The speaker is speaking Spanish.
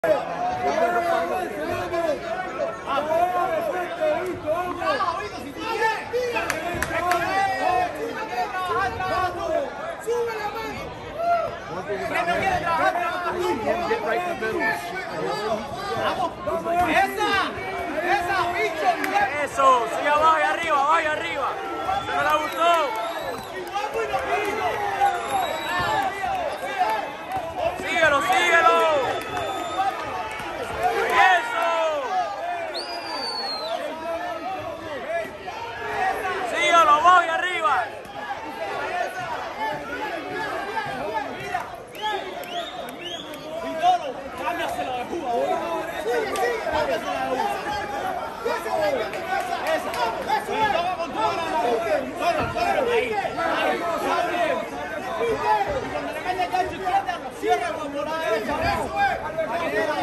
Eso, sigue abajo y arriba, abajo y arriba. Se me la gustó. Síguelo, síguelo. Eso. Síguelo, abajo y arriba. Cámbiasela de jugador. Cámbiasela de jugador. Toca con toda la mano. Ahí. Y cuando le mete el gancho izquierda, lo cierra con la derecha.